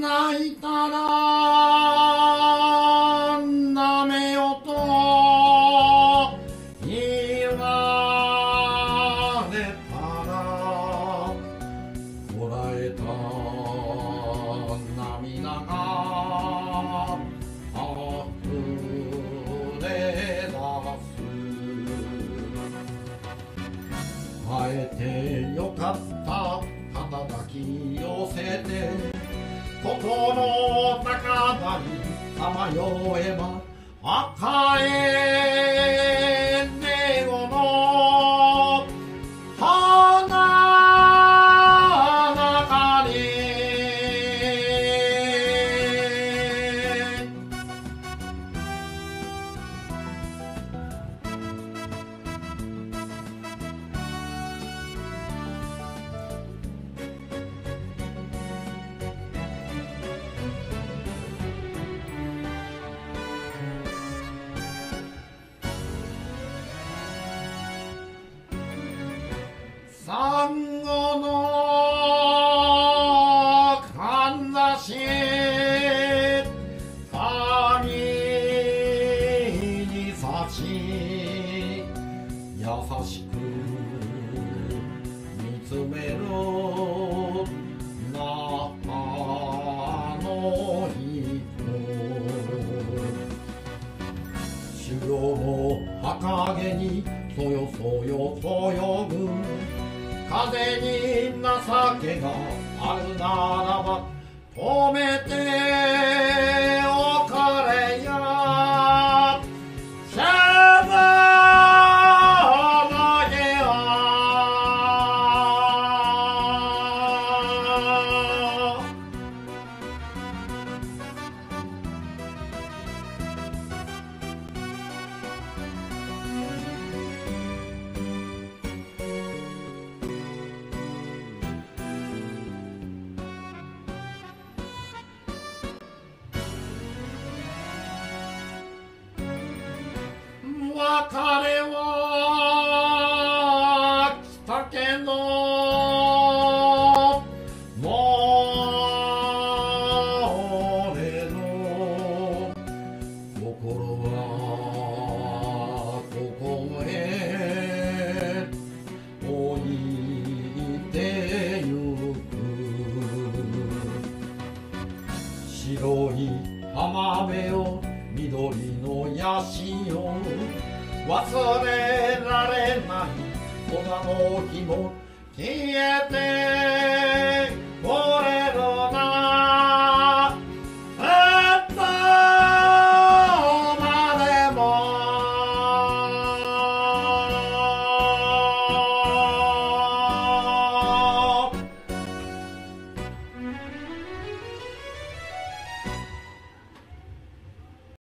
泣いたらなめよと言われたらこらえた涙が溢れ出す。会えてよかった肩抱き寄せて心の高鳴りさまよえば赤いネゴの花中にサンゴのかんざし髪に差し優しく見つめる中の人修行の墓毛にそよそよそよぐ風に情けがあるならば止めておかれやシャバーゲは別れは来たけどもう俺の心はここへ置いてゆく。白い浜辺よ緑のヤシよ忘れられない粉の日も消えて